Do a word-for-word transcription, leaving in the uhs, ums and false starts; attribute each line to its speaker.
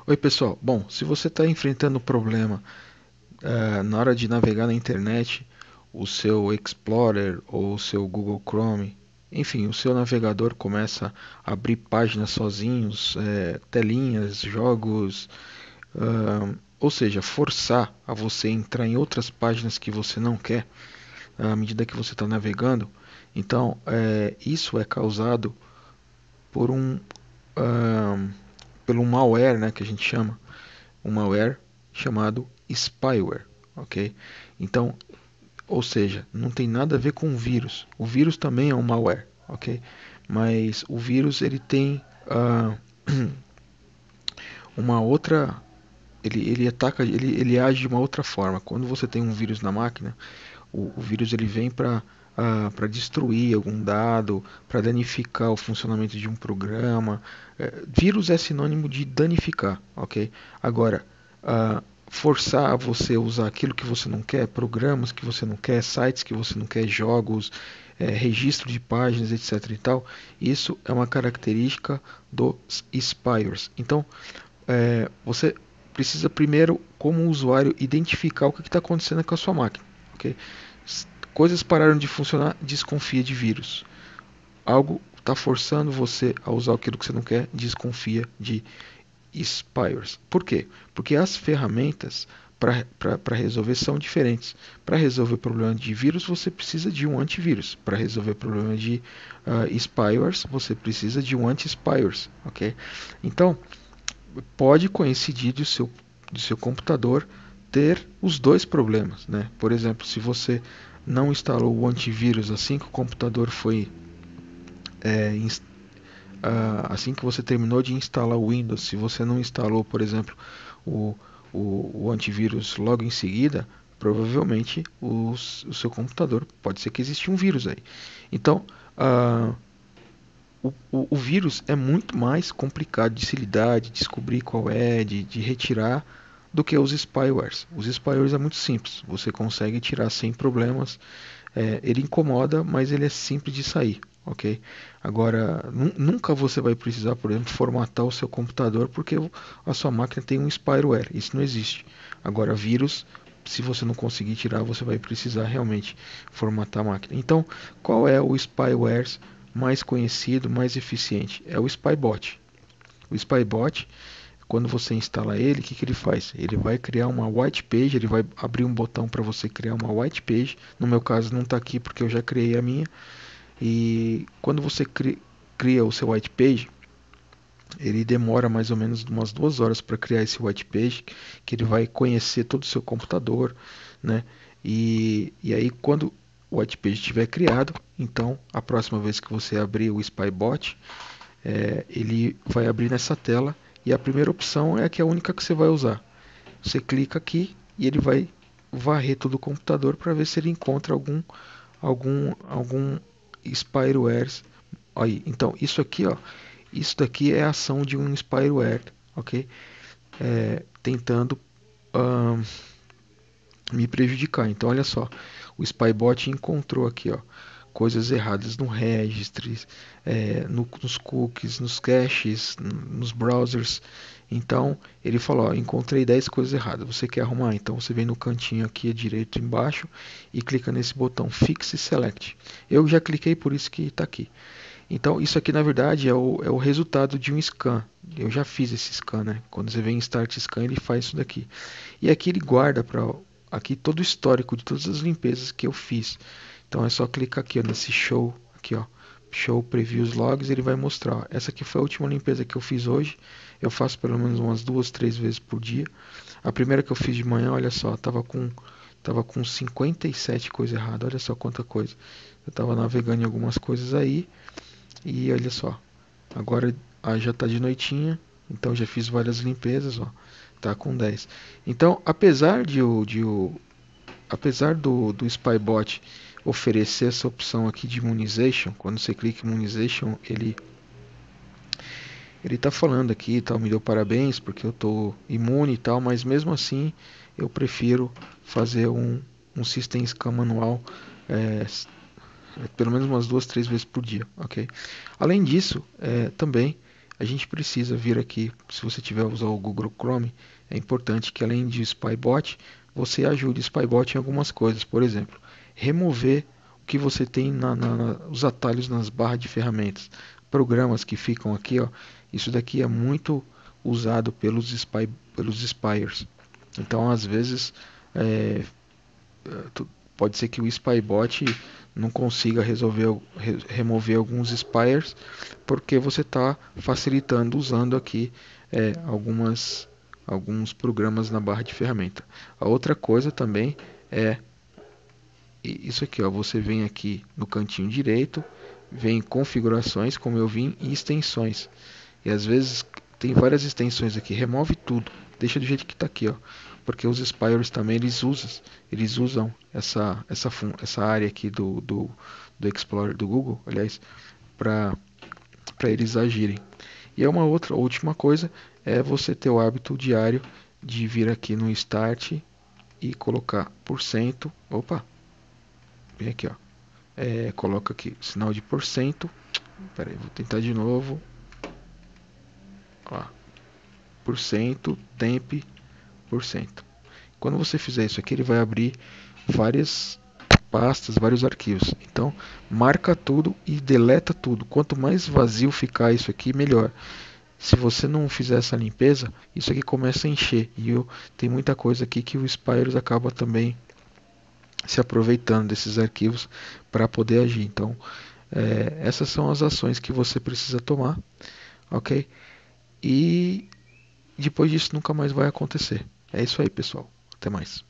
Speaker 1: Oi, pessoal. Bom, se você está enfrentando problema eh, na hora de navegar na internet, o seu Explorer ou o seu Google Chrome, enfim, o seu navegador começa a abrir páginas sozinhos, eh, telinhas, jogos, ah, ou seja, forçar a você entrar em outras páginas que você não quer à medida que você está navegando. Então, eh, isso é causado por um, ah, pelo malware, né, que a gente chama um malware chamado spyware, ok? Então, ou seja, não tem nada a ver com o vírus. O vírus também é um malware, ok? Mas o vírus ele tem ah, uma outra, ele, ele ataca, ele, ele age de uma outra forma. Quando você tem um vírus na máquina, o, o vírus ele vem para uh, para destruir algum dado, para danificar o funcionamento de um programa. É, vírus é sinônimo de danificar, ok? Agora, uh, forçar você a usar aquilo que você não quer, programas que você não quer, sites que você não quer, jogos, é, registro de páginas, etc. e tal, isso é uma característica dos spywares. Então, é, você precisa primeiro, como usuário, identificar o que está acontecendo com a sua máquina. Ok? Coisas pararam de funcionar, desconfia de vírus. Algo está forçando você a usar aquilo que você não quer, desconfia de spyware. Por quê? Porque as ferramentas para resolver são diferentes. Para resolver problema de vírus, você precisa de um antivírus. Para resolver problema de uh, spywares, você precisa de um anti-spyware. Ok? Então, pode coincidir do seu, do seu computador ter os dois problemas, né? Por exemplo, se você não instalou o antivírus assim que o computador foi é, inst- ah, assim que você terminou de instalar o Windows, se você não instalou, por exemplo, o, o, o antivírus logo em seguida, provavelmente os, o seu computador pode ser que exista um vírus aí. Então, ah, o, o, o vírus é muito mais complicado de se lidar, de descobrir qual é, de, de retirar, do que os spywares. Os spywares é muito simples, você consegue tirar sem problemas. É, ele incomoda, mas ele é simples de sair, ok? Agora, nu- nunca você vai precisar, por exemplo, formatar o seu computador porque a sua máquina tem um spyware. Isso não existe. Agora, vírus, se você não conseguir tirar, você vai precisar realmente formatar a máquina. Então, qual é o spyware mais conhecido, mais eficiente? É o Spybot. O Spybot, quando você instala ele, o que, que ele faz? Ele vai criar uma white page, ele vai abrir um botão para você criar uma white page. No meu caso não está aqui porque eu já criei a minha. E quando você cri- cria o seu white page, ele demora mais ou menos umas duas horas para criar esse white page, que ele vai conhecer todo o seu computador, né? E, e aí quando o white page estiver criado, então a próxima vez que você abrir o Spybot, é, ele vai abrir nessa tela e a primeira opção é a que é a única que você vai usar. Você clica aqui e ele vai varrer todo o computador para ver se ele encontra algum algum algum spyware aí. Então isso aqui, ó, isso daqui é a ação de um spyware, ok? É, tentando ahn, me prejudicar. Então olha só, o Spybot encontrou aqui, ó, coisas erradas no registry, é, no, nos cookies, nos caches, nos browsers. Então ele falou, ó, encontrei dez coisas erradas. Você quer arrumar? Então você vem no cantinho aqui à direita embaixo e clica nesse botão Fix Select. Eu já cliquei, por isso que está aqui. Então isso aqui na verdade é o, é o resultado de um scan. Eu já fiz esse scan, né? Quando você vem em Start Scan ele faz isso daqui. E aqui ele guarda para aqui todo o histórico de todas as limpezas que eu fiz. Então é só clicar aqui ó, nesse show, aqui ó, show previews logs, ele vai mostrar. Ó, essa aqui foi a última limpeza que eu fiz hoje. Eu faço pelo menos umas duas, três vezes por dia. A primeira que eu fiz de manhã, olha só, tava com tava com cinquenta e sete coisas erradas. Olha só quanta coisa. Eu tava navegando em algumas coisas aí e olha só. Agora ah, já está de noitinha, então já fiz várias limpezas, ó. Tá com dez. Então, apesar de o, de o apesar do, do Spybot oferecer essa opção aqui de immunization, quando você clica em immunization, ele ele tá falando aqui, tal, me deu parabéns porque eu tô imune e tal, mas mesmo assim eu prefiro fazer um, um system scan manual é, pelo menos umas duas, três vezes por dia, ok? Além disso, é, também a gente precisa vir aqui, se você tiver usando o Google Chrome, é importante que além de Spybot, você ajude Spybot em algumas coisas. Por exemplo, remover o que você tem na, na, na, os atalhos nas barras de ferramentas. Programas que ficam aqui, ó, isso daqui é muito usado pelos, spy, pelos spyers. Então, às vezes, é, pode ser que o Spybot não consiga resolver, re, remover alguns spyers, porque você está facilitando usando aqui é, algumas, alguns programas na barra de ferramenta. A outra coisa também é isso aqui, ó, você vem aqui no cantinho direito, vem em configurações, como eu vim, e extensões. E às vezes tem várias extensões aqui, remove tudo, deixa do jeito que está aqui, ó, porque os spyers também eles usam, eles usam essa essa essa área aqui do do, do Explorer do Google, aliás, para para eles agirem. E é uma outra última coisa é você ter o hábito diário de vir aqui no Start e colocar por cento, opa, vem aqui, ó, é, coloca aqui sinal de porcento. Pera aí, vou tentar de novo. Ó, porcento, temp, porcento. Quando você fizer isso aqui, ele vai abrir várias pastas, vários arquivos. Então, marca tudo e deleta tudo. Quanto mais vazio ficar isso aqui, melhor. Se você não fizer essa limpeza, isso aqui começa a encher. E eu, tem muita coisa aqui que o Spyros acaba também se aproveitando desses arquivos para poder agir. Então, é, essas são as ações que você precisa tomar, ok? E depois disso nunca mais vai acontecer. É isso aí, pessoal. Até mais.